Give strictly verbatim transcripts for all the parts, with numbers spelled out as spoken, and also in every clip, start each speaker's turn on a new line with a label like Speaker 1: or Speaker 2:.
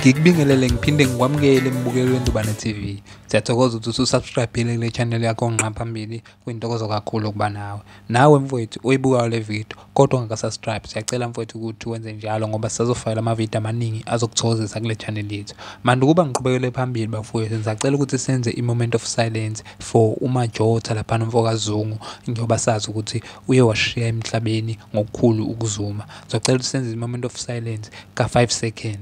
Speaker 1: Ngikubingelele ngiphinde ngikwamukele embukeli weNdubane T V. Siyathokoza ukuthi usubscribe kule channel yakho onqa phambili kuyintokozo kakhulu ukuba nawe. Nawe mfowethu uyibuka le video kodwa ungaka-subscribe. Siyacela mfowethu ukuthi wenze njalo ngoba sizofayela ama video amaningi azokuthokozisa kule channel yethu. Manje ukuba ngiqhubekele phambili bafowethu ngisacela ukuthi senze i-moment of silence for uMajota lapha noMfokazungu njengoba sazi ukuthi uye washiya emhlabeni ngokukhulu ukuzuma. Sicela ukuthi senze i-moment of silence ka five seconds.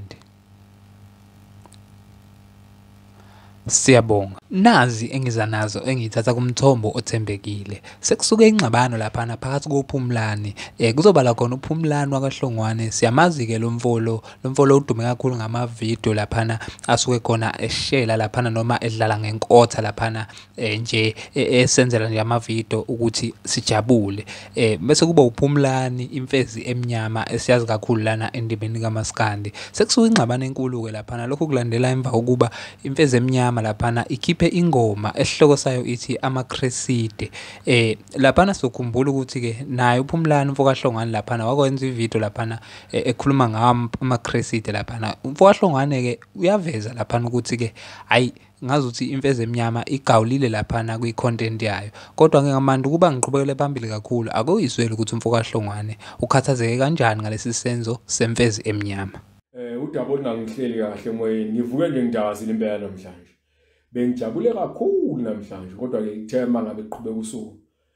Speaker 1: Siyabonga. Nazi engiza nazo engithatha kumthombo othembekile. Sekusuke ingxabano lapha phakathi koPhumlani. Eh kuzoba la khona uPhumlani wakaHlongwane. Siyamazi ke lo mfolo, lo mfolo udume kakhulu ngama video lapha asuke khona eshela lapha noma edlala ngenkotha lapha eh nje esenzela nje ama video ukuthi sijabule. Eh bese kuba uPhumlani imfezi emnyama esiyazi kakhulu lana endibeni kaMaskandi. Sekusuke ingxabano enkulu ke lapha lokho kulandela emva ukuba imfezi emnyama lapha ikhiphe ingoma esihloko sayo ithi amaCreside. Eh lapha sokhumbula ukuthi ke naye uPhumlani uMfokahlongwane lapha wakwenza ivideo lapha ekhuluma ngama amaCreside lapha. uMfokahlongwane ke uyaveza lapha ukuthi ke hayi ngazi ukuthi imfezi emnyama igawulile lapha kwi content yayo kodwa ngingamanda ukuba ngiqhubekele phambili kakhulu akuyizwele ukuthi uMfokahlongwane ukhathazeke kanjani ngalesi senzo semfezi emnyama.
Speaker 2: Eh udabona ngangihleli kahle emoyeni ngivuke nje ngidazile impela namhlanje. Bengijabule kakhulu namhlanje kodwa ke ithema ngabe iqhubeka usuku.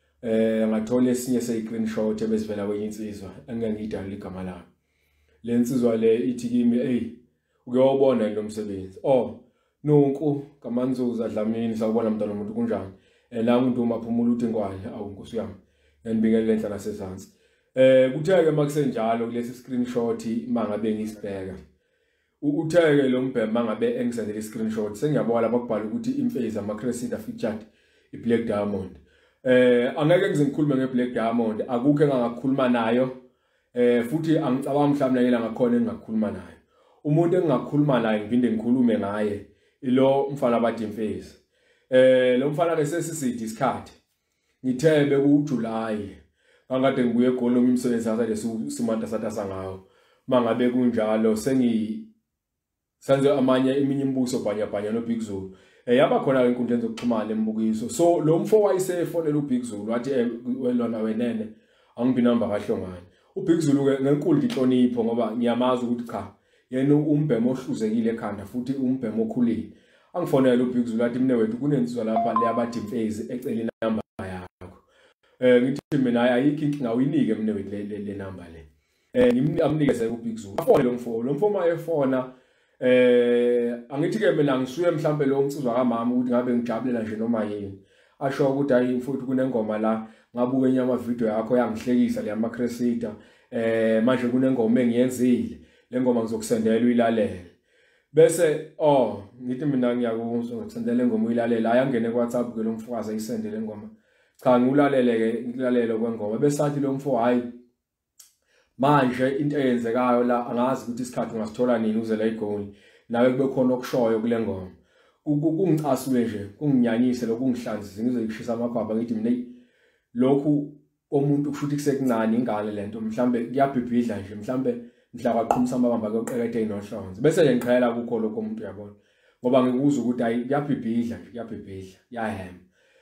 Speaker 2: Eh ngathola esinye se-screenshot ebesivela kwenye insizwa engangiyidala igama layo. Le nsizwa le ithi kimi hey ukuyobona lo msebenzi. Oh nonku kaManzuza Dlamini sawubona mntwana umuntu kunjani. Eh la umuntu umaphumula uthi ngwane awu Nkosi yami. Yanibingelela enhla nasezantsi. Eh kutheke makusenjalo kulesi screenshot mangabe ngisibheka. Utheke lo mbhema mangabe engisendele screenshot sengiyabona bakubhala ukuthi imfezi amaCreside featured iBlack Diamond. Eh angeke ngize ngikhulume ngeBlack Diamond akukho engangakhuluma nayo. Eh futhi angicabanga mhlawumbe yena ngakhona engakhuluma nayo. Umuntu engakhuluma naye ngivinde ngikhulume ngaye ilo mfana bathi imfezi. Eh lo mfana ke sesisithi isikhathi. Ngithebe ku July. Angade ngibuye egoli noma imisebenzi yakhe lesimanta satasa ngawo. Mangabe kunjalo sengi senze amanye iminye imbuso bhanya bhanya no Big Zulu. Eh yaba khona inkundla zokuxhumana embukiso. So lo mfo wayesefonela uBig Zulu wathi welona wenene angibi number kaHlongwane. uBig Zulu ke ngenkulu inhlonipho ngoba ngiyamazi ukuthi cha yena umbhemo ohluzekile ekhanda futhi umbhemo okhulile. Angifonela uBig Zulu athi mine wethu kunensizwa lapha le abathi imfezi ecela inamba yakho. Eh ngithi mina ayikho inkinga uyinike mine wethu le le number le. Eh ngimnikeze uBig Zulu. Afone lo mfo, lo mfo mayefona eh angithi ke mina ngisuye mhlambe lo umsizwa kaMama ukuthi ngabe ngijabulela nje noma yini. Asho ukuthi hayi mfowethu kunengoma la ngabuka enye ama video yakho yangihlekisa le amaCreside. Eh manje kunengoma engiyenzile. Le ngoma ngizokusendela uyilalele. Bese oh ngithi mina ngiyakuzwa ngokusendela ingoma uyilalele ayangene ku WhatsApp ke lo mfokazi ayisendele ingoma. Cha ngilalele ke ngilalele kwengoma bese athi lo mfo hayi manje into eyenzekayo la angazi ukuthi isikhathi ungasithola nini uze la igoli nawe kube khona okushoyo kule ngoma. Kungicasule nje kunginyanyise lokungihlanzise ngizoyishisa amagwaba ngithi mina lokhu omuntu kushuthi kusekuncane ingane lento mhlambe kuyabhibhidla nje mhlambe mhla kwaqhumisa amabamba koqekethe inohlonze bese nje ngiqhela kukho lokho umuntu yabona ngoba ngikuza ukuthi ayi kuyabhibhidla nje kuyabhibhidla yahema.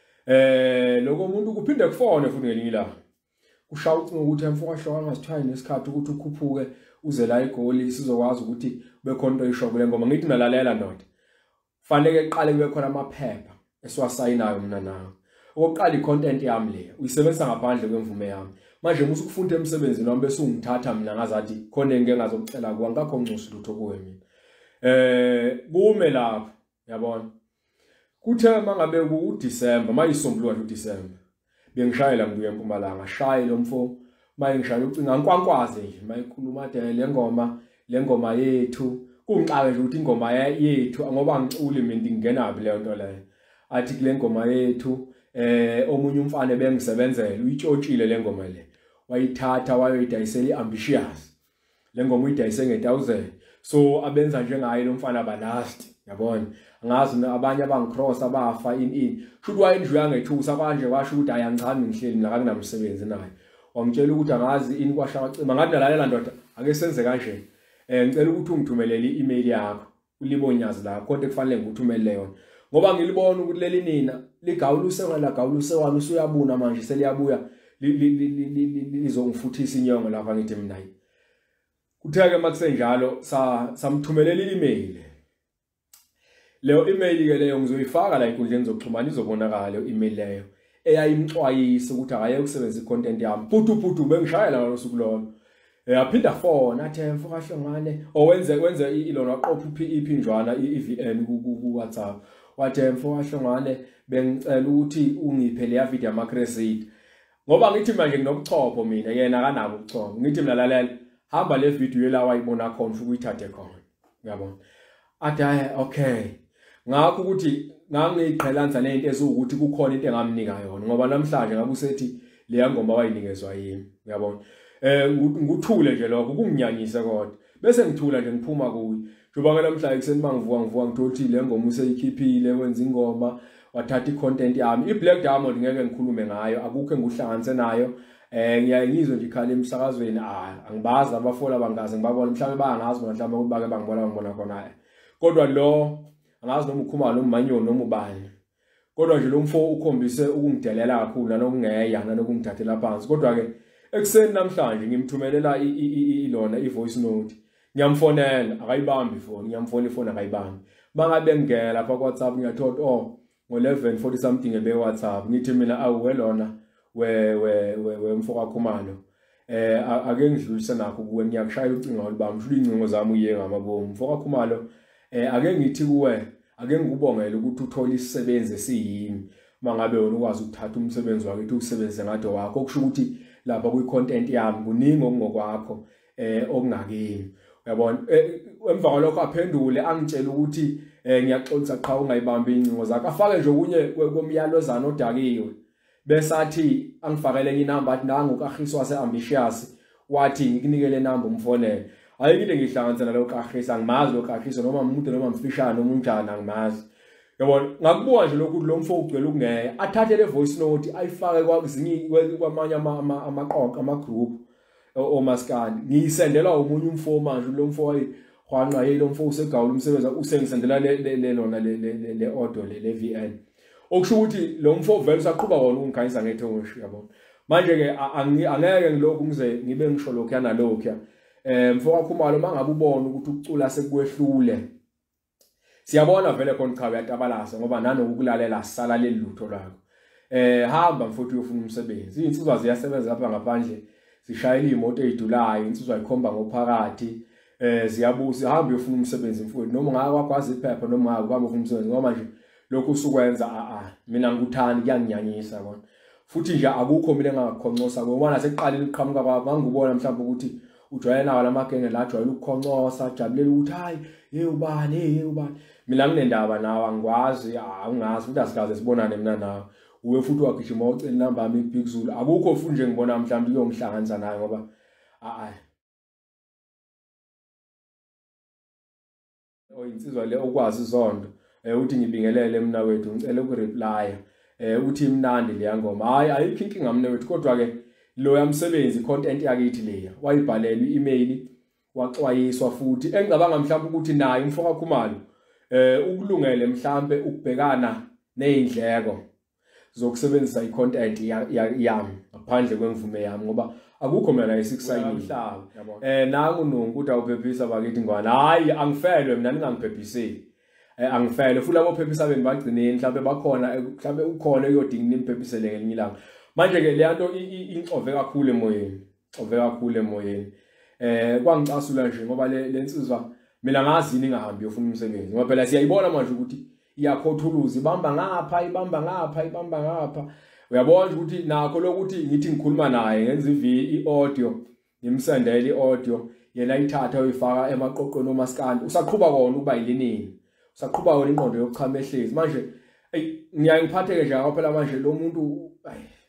Speaker 2: Eh lokho umuntu kuphinde kufone futhi ngelinye ilanga ushaya ucinga ukuthi Mfokahlongwane ngasithwayi nesikhathi ukuthi ukhuphuke uze la igoli sizokwazi ukuthi kube khona into eyisho kule ngoma ngithi nalalela ndoda fanele eqale kube khona amaphepha esiwasayinayo mina nawe. Okokuqala icontent yami le uyisebenzisa ngaphandle kwemvume yami. Manje musu kufunda emsebenzini wami bese ungithatha mina ngazathi khona engeke ngazokucela kuwa ngakho ncusi lutho kuwe mina. Eh kume lapho yabona. Kuthe mangabe ku December mayisombuluka nje uDecember. Bengishayela ngibuye eMpumalanga shaye lo mfo maye ngishaya ucinga nkwankwaze nje mayikhuluma de le ngoma le ngoma yethu kungiqale nje ukuthi ingoma yethu ngoba ngiculi mina ngingena leyo nto leyo athi kule ngoma yethu eh omunye umfana bengisebenzela uyitshotshile le ngoma le wayithatha wayoyidayisela iAmbitious le ngoma uyidayise nge one thousand so abenza njengaye lo mfana balast yabona angazi abanye abangicross abafa in in shuthi wayendluya ngethusa kanje washo ukuthi ayangichami ngihleli la kunamsebenzi naye wangitshela ukuthi angazi ini kwashaya cima ngathi nalalela ndoda ake senze kanje eh ngicela ukuthi ungithumelele i-email yakho libonyazi la konke kufanele ngikuthumele yona ngoba ngilibona ukuthi leli nina ligawuluse ngala gawuluse wami usuyabuna manje seliyabuya lizongifuthisa inyongo lapha ngithi mina kutheke makusenjalo sa samthumelela i-email leyo email ke leyo ngizoyifaka la inkundleni zokuxhumana izobonakala leyo email leyo eyayimxwayisa ukuthi akaye ukusebenzisa i-content yami putu putu bengishayela ngalosuku lolo yaphinda fona athi mfoka hlongane owenze wenze ilona waqopha iphinjwana i-V N ku WhatsApp wathi mfoka hlongane bengicela ukuthi ungiphe le video yama-credit ngoba ngithi manje nginobuchopho mina yena akanabo ubuchopho ngithi mina lalela hamba le video la wayibona khona futhi uyithathe khona uyabona athi okay ngakho ukuthi ngangiyiqhelanisa nento ezukuthi kukhona into engamnika yona ngoba namhlanje ngabe usethi le ngoma wayinikezwa yimi uyabona eh nguthule nje lokho kunginyanyisa kodwa bese ngithula nje ngiphuma kuyi njoba namhlanje kuseni mangivuka ngivuka ngithothi le ngoma useyikhiphile wenza ingoma wathatha i-content yami i-Black Diamond ngeke ngikhulume ngayo akukho enguhlanganise nayo eh ngiyayizwa nje ikhala emsakazweni ah angibazi abafola bangazi ngibabona mhlawumbe bayangazi bona mhlawumbe ukuthi bake bangibona ngibona khona kodwa lo angazi noma ukhumalo noma umanyoni noma ubani kodwa nje lo mfo ukhombise ukungidelela kakhulu nanokungeya nanokungithathela phansi kodwa ke ekseni namhlanje ngimthumelela ilona i-voice note ngiyamfonela akayibambi ifoni ngiyamfonela ifoni akayibambi mangabe ngingena lapha ku WhatsApp ngiyathola oh ngo eleven forty something ebe WhatsApp ngithi mina awuwe lona we we we mfoka khumalo eh ake ngidlulise nakho kuwe ngiyakushaya ucingo olibami shula incingo zami uye ngamabomu mfoka khumalo eh ake ngithi kuwe ake ngikubongela ukuthi uthola isisebenzi esiyini mangabe wona ukwazi ukuthatha umsebenzi wakhe uthi usebenzise ngado wakho okusho ukuthi lapha kwi-content yami kuningi okungokwakho eh okungakini uyabona emva kwalokho aphendule angitshela ukuthi eh ngiyaxolisa qha ungayibambi incingo zakhe afake nje okunye komyalozana odakiwe bese athi angifakele enye inamba athi nangu kaHristo wase-ambitious wathi ngikunikele inamba umfonele ayikile ngihlanganisa nalo kaHristo angimazi lo kaHristo noma umuntu noma mfishane noma unjani angimazi yabona ngakubuka nje lokhu lo mfo ugcwele ukungeya athathe le voice note ayifake kwazinye kwamanye amaqoqo ama-group omaskandi ngiyisendela umunye umfo manje lo mfo wayihwanqa yilo mfo usegawula umsebenzi usengisendela le lona le audio le V N okusho ukuthi lo mfo vele usaqhuba wona ungikhanyisa ngethonshi yabona manje ke angeke ngilokhu ngize ngibe ngisho lokho yana lokho eh mfo kakhumalo mangabe ubona ukuthi ukucula sekwehlule siyabona vele khona cha uyatabalasa ngoba nanokulalela sala lelutho lakho eh hamba mfowethu uyofuna umsebenzi insizwa ziyasebenza lapha ngaphandle zishayela imoto ezidulayo insizwa ikhomba ngophakathi eh ziyabuza hamba uyofuna umsebenzi mfowethu noma ngakwazi iphepha noma ngakwazi ufuna umsebenzi ngoba manje lokho usukwenza a a mina ngikuthanda kuyanginyanyisa kona futhi nje akukho mina engakukhoncosa ngoba nasekuqaleni iqhamuka kwakho ngangubona mhlawumbe ukuthi ujwayela nawo lamagenge la jwayela ukukhoncosa jabulela ukuthi hayi hey ubani hey ubani mina nginendaba nawe angikwazi angazi ukuthi asikaze sibonane mina nawe uwe futhi wagijima ucela inamba yami Big Zulu akukho futhi nje ngibona mhlawumbe uyongihlanganisa naye ngoba a a oyinsizwa le okwazi izondo eh uthi ngibingelele mina wethu ngicela ukureply eh uthi imnandi le ngoma hayi ayikho inkinga mina wethu kodwa ke lo yamsebenzi content yakithi leya wayibhalela i-email waxwayiswa futhi engicabanga mhlawumbe ukuthi naye umfoka khumalo eh ukulungele mhlawumbe ukubhekana nezindleko zokusebenzisa i-content yami ngaphandle kwemvume yami ngoba akukho mina isikusayini umhlaba eh nangu nonkuthi awuphephisa bakithi ngwana hayi angifelwe mina ningangiphephisi eh angifele futhi labo phephisa beni bagcineni mhlawumbe bakhona mhlawumbe ukhona uyodinga nimpephisele ngelinye ilanga manje ke le nto incove kakhulu emoyeni ove kakhulu emoyeni eh kwangicasula nje ngoba le lensizwa mina ngazini ngahambi yofuna umsebenzi ngoba phela siyayibona manje ukuthi iyakhothuluza ibamba ngapha ibamba ngapha ibamba ngapha uyabona ukuthi nakho lokuthi ngithi ngikhuluma naye ngenza i-audio ngimsendele i-audio yena ithatha uyifaka emaqoqweni omaskandi usaqhuba kona ukuba yilinini usaqhuba kona ingqondo yokuchama ehlezi manje ngiyangiphatheke nje phela manje lo muntu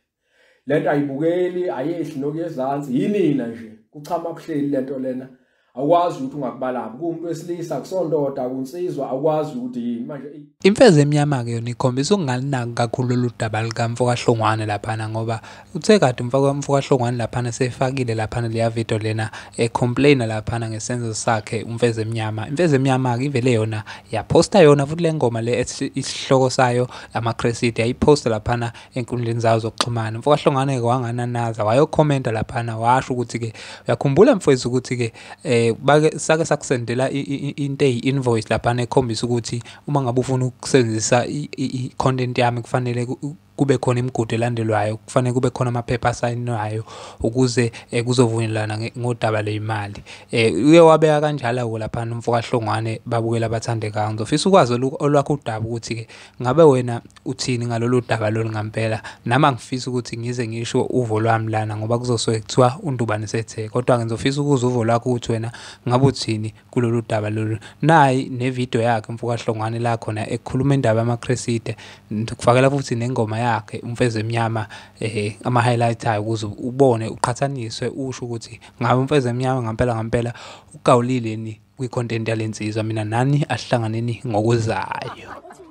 Speaker 2: lento ayibukeli ayehli nokuyezansi yinina nje kuchama kuhleli lento lena awukwazi ukuthi ungakubalaphi kuumuntu wesilisa kusondoda kunsizwa awukwazi ukuthi yini manje
Speaker 1: imfeze emnyama ke yona ikhombisa ukungalinaki kakhulu lolu daba likamfoka Hlongwane laphana ngoba uthe kade umfoka mfoka Hlongwane laphana sefakile laphana leya video lena e complain laphana ngesenzo sakhe umfeze emnyama imfeze emnyama ke ivele yona yaposta yona futhi lengoma le isihloko sayo amaCresida yayiposta laphana enkundleni zayo zokuxhumana umfoka Hlongwane ke wangananaza wayo comment laphana washo ukuthi ke uyakhumbula mfowethu ukuthi ke eh bake sake sakusendela into eyi invoice laphana ekhombisa ukuthi uma ngabe ufuna ukusebenzisa i content yami kufanele kube khona imigudu elandelwayo kufanele kube khona amaphepha asayinwayo ukuze kuzovunyelana ngodaba leimali eh uye wabeka kanjalo lapha umfoka Hlongwane babukela abathandekayo ngizofisa ukwazi olwakho udaba ukuthi ke ngabe wena uthini ngalolu daba lolu ngampela nama ngifisa ukuthi ngize ngisho uvo lwami lana ngoba kuzosuke kuthiwa undubane sethe kodwa ngizofisa ukuza uvo lwakho ukuthi wena ngabe uthini kulolu daba lolu nayi ne video yakhe umfoka Hlongwane la khona ekhuluma indaba yamaCresida ndikufakela futhi nengoma yakhe umfeze emnyama eh ama highlight ayo ukuze ubone uqhathaniswe usho ukuthi ngabe umfeze emnyama ngampela ngampela ugawulile ni kwi content yalensizwa mina nani ahlanganeni ngokuzayo.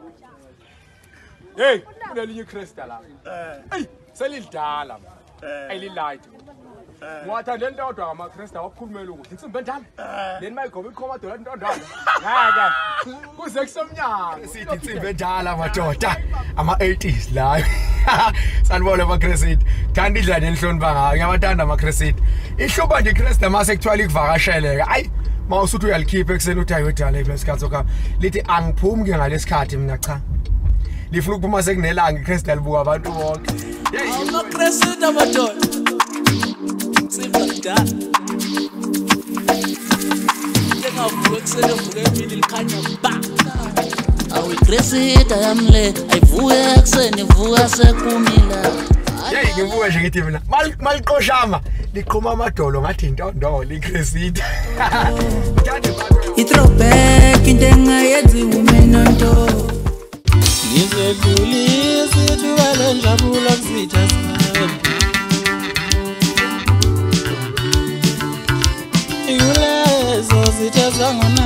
Speaker 2: Hey kunelinye Cresta la hey selidala ayilight Ngwathi le ntodwa ngama Cresta wakhulumela ukuthi insimbi endala leni mayigoba ikhoma dola intondwana ngaka kuze kusomnyaka
Speaker 3: sithi insimbi endala madoda ama eighties la sanibona ama Cresta thanda idlane enhlonipha ngayo ngiyabathanda ama Cresta ihloba nje Cresta mase kuthiwa ikuvakasheleka ayi mawusuthi uyalikhipha ekseni uthi ayodala isikhathi sokha lithi angiphumi ke ngalesikhathi mina cha lifuna ukuphuma sekunelanga iCresta libuka abantu bonke
Speaker 4: ama Cresta madoda simba njengavuka kusele vuka emini likhanya ba awu Cresta yamle ayivuka ekseni vuka sekumila
Speaker 3: hey ngivuka nje ngithi mina maliqoshama liqhuma amadolo ngathi intondolo iCresta
Speaker 4: ithrowback into engayenzi umena nto ngizedlulisa ithubale njabula kusitha sikhathi Iulezo zithe zangona